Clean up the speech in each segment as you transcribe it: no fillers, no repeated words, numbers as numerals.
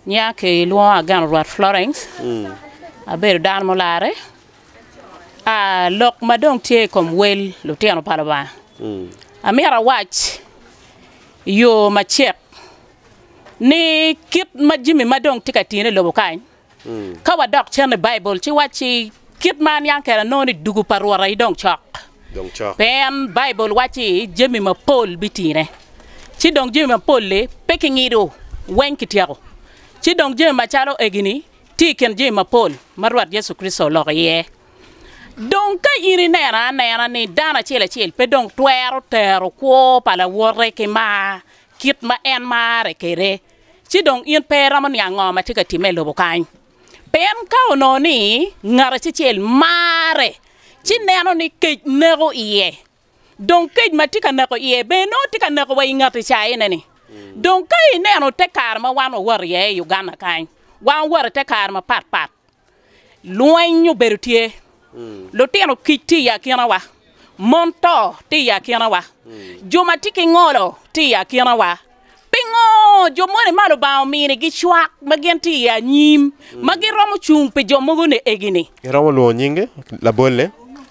nya ke luo gan ruat Florence a ber dan molare a lok madong tie kom wel lo tiano palaba a mera watch yo machek ni kit majimi madong tikatine lo bukai ka wa dok chen Bible chi wachi kit man yang kera no ni dugu parwara idong chok pen Bible wachi jemi ma Paul bitine chi dong jemi ma Paul le pekingido wen kitiago chi dong jemi ma chalo egini ti ken jemi ma Paul marwat Yesu Kristo lo ye dong ka iri nera ni dana chele pe dong twero tero ko pala wore ke ma kit ma en mare kere chi dong in pera man yang ngoma tika timelo bukai pen ka ono ni ngara chi chel mare chi neno ni ke nego iye dong ke matika nego iye be no tika nego wa ingati chai neni dong kai neno te karma wan war ye Uganda kai wan war te karma pat luenyu berutie lo tiano kiti ya kiana wa monto ti ya kiana wa joma tiki ngolo ti ya kiana wa pingo jomone malo ba mini gi chwak magenti ya nyim magi romo chung pe jomogo ne egini romo lo nyinge la bolle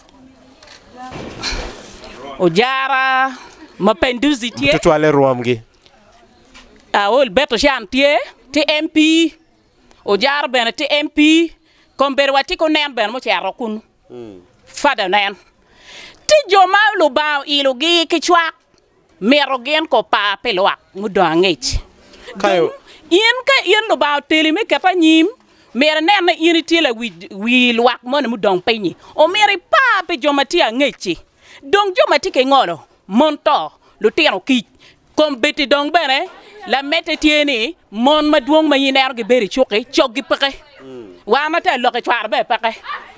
o jara mapenduzi tie to toile romgi a ol beto chantier ti MP o jara ben ti MP komber wati ko nen ben mo charo kun fada nen ti joma lo ba ilo gi ki chwak mero gen ko pa pelwa mu do ngech kayo yen lo ba tele me kata nyim mer nen na yin tele wi lwak mon mu dong penyi o meri pa pe joma ti ngechi dong joma ti ke ngolo monto lo tero ki kom beti dong bene la mete tieni mon ma duong ma yiner ge beri choki chogi peke wa mata lo ke twar be peke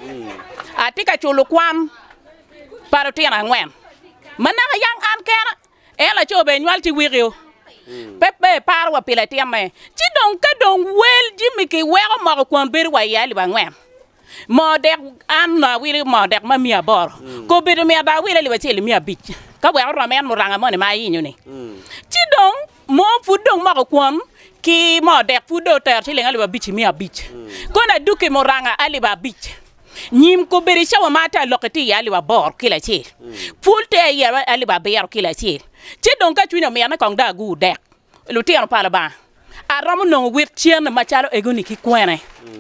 atika chulo kwam paro tiena ngwen mana yang an kera ela chobe nyalti wirio pepe parwa pila tiame ti dong ka dong wel jimi ke wero ma ko ber wa yali ba ngwen modek an na wiri modek ma mia bor ko ber mi da wiri li wati mi abich ka wa ramen mo ranga mo ne ma yinyu ni ti dong mo fudong ma ko ki modek fudo ter ti lenga li ba bich mi abich ko na duke mo ranga ali ba bich nyim ko beri shawa mata lokati ya ali ba bor kila chi fulte ya ali ba ber kila chi ti dong ka twina me na kong da gu dek lu ti an pala ba aramu no wit chien ma chalo egoni ki kwene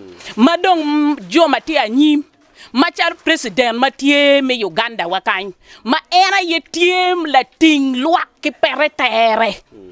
madong joma ti anyim machal president matie me Uganda wakany ma era yetiem la ting luak ki peretere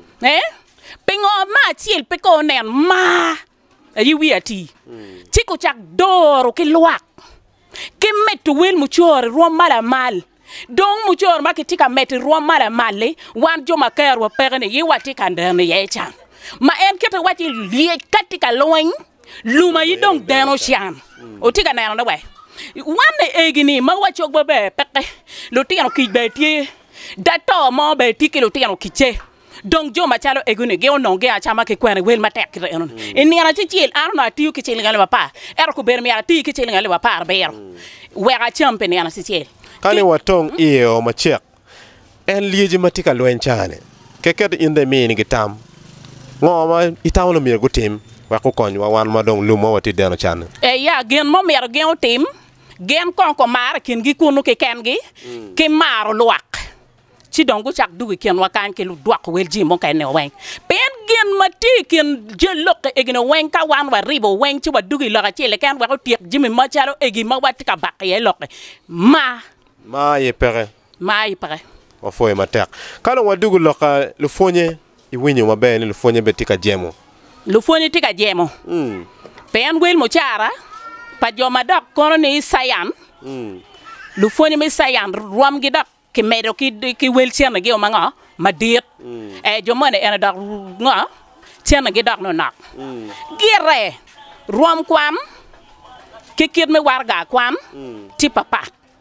pingo ma tiel peko nen ma yi wiati tiko chak doro ki luak ki metu wel muchor rom mala mal dong muchor ma ki tika metu rom mala male wan joma ker wa perne yi wati kanderne ye chan ma en kete wati liye katika loin luma yi dong deno shan o tika na no we wan egini ma wachok be peke lo tiano ki be tie dato mo be tiki lo tiano kiche dong joma chalo eguni ge ono ge achama ke kwene wel matek renon ini ana chichil ana tiu ki chil ngale papa er ko ber mi ara tiu ki chil ngale papa ber we ga champion ana chichil kale watong iyo machek en lieji matika loen chane keket inde mini gitam ngoma itawlo mi go tim wa ko konyo wa wan madong lumo wati deno chane ya gen mo mer gen tim gen kon mar kin gi kunu ke ken gi ke mar luak ci dongu chak dugi ken wakan ke lu duak wel ji mo kay ne wen pen gen mati ken jelok egina wen ka wan wa ribo wen ci wa dugi la ci le ken wa ko tiek jimi ma chalo egi ma wat ka bak ye lok ma ye pere o foye ma tek kala wa dugu loka lu fonye I winyo ma ben lu fonye betika jemo lu fonye tika jemo pen wel mo chara pa joma dak kono ni sayan lu fonye mi sayan ruam gi dak ki medo ki wel chen gi o manga ma dit jomane ena dak nga chen gi dak no nak gire ruam kwam ki kid me warga kwam ti papa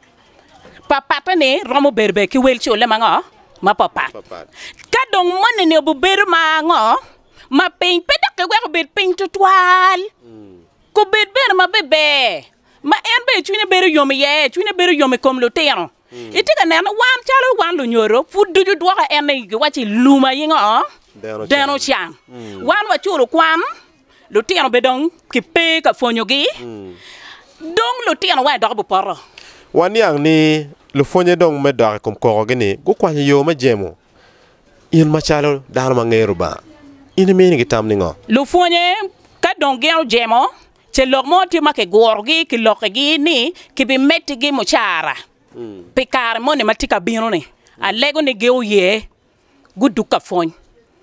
ne romo berbe ki wel chole manga ma papa ka dong mone ne bu ber ma ngo ma pin pedak ke wa bet pin tutwal ko bet ber ma bebe ma en be chune ber yomi ye chune ber yomi kom lo teno itika nena wan chalo wan lo nyoro fudu ju doka en wachi luma yinga deno chan wan wa churu kwam lutino be dong ki pe ka fonyo gi dong lutino wa dog bu poro wan yang ni lu fonye dong me dog kom ko gini gu kwa yo ma jemo in ma chalo dal ma ngeru ba in mi ni tam ni ngo lu fonye ka dong gero jemo che lok mo ti ma ke gorgi ki lok gi ni ki bi metti gi mo chara pe kar mo ne matika bino ne a lego ne geo ye gudu ka fon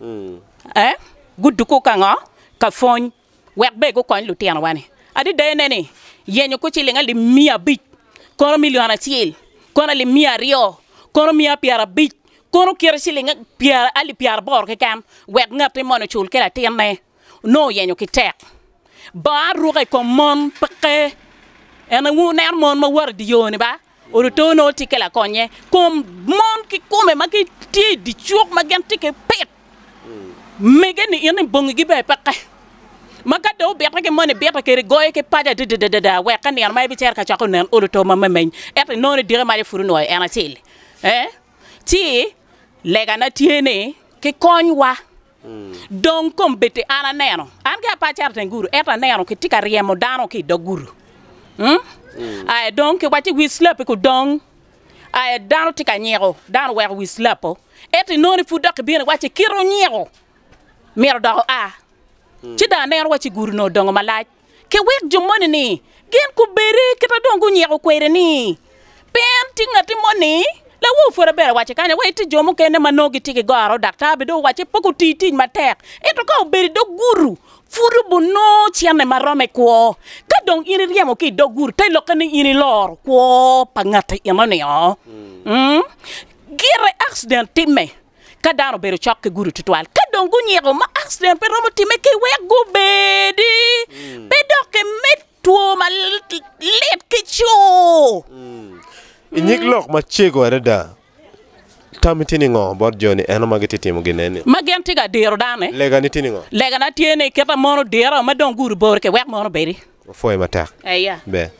gudu ko kanga ka fon wek be ko kon lutino wani adi de ne ni yenyo ko ci linga li mia bit kono miliona tiel kono li mia rio kono mia piara bit kono kira ci linga piara ali piara bor ke kam wek ngati mo no chul kela tienne no yenyo ki tek ba ruga ko mon peke ena wu ner mon ma war di yoni ba o to no tikela konye kom mon ki kome ma ki ti di chuk ma gan tike pet megen ni ene bongi gi be peke maka do beta ke mon beta ke goy ke pada de we kan ner mai bi ter ka chako nen o to ma men et no ne dire ma de furu no ena til ti lega na tiene ke konwa donc comme bete ana neno an ga pa charte nguru eta neno ki tika riemo dano ki doguru ay donc wati wi slap ko dong ay dano tika nyero dano wer wi slap et non fu dak bien wati kiro nyero mer do ci da nero wati guru no dong malaj ke wek jomoni ni gen ko bere ke ta dongu nyero ko ni penti ngati moni la wo fora bere wache kanya weti jomo kene manogi tiki garo dakta be do wache poko titi matek eto ka bere do guru furu bono chiane marome ko ka dong iri riamo ki do guru tay lokani iri lor ko pangata yamane yo gire accident timme ka daro bere chok guru tutwal ka dong gunyego ma accident pe romo timme ke we go bedi be do ke metwo mal let kicho inyik lok ma chego reda tamitini ngo bor joni eno magiti timo ginene magenti ga dero dane lega ni tini ngo lega na tiene keta mono dero ma don guru bor ke wek mono beri foy mata eya be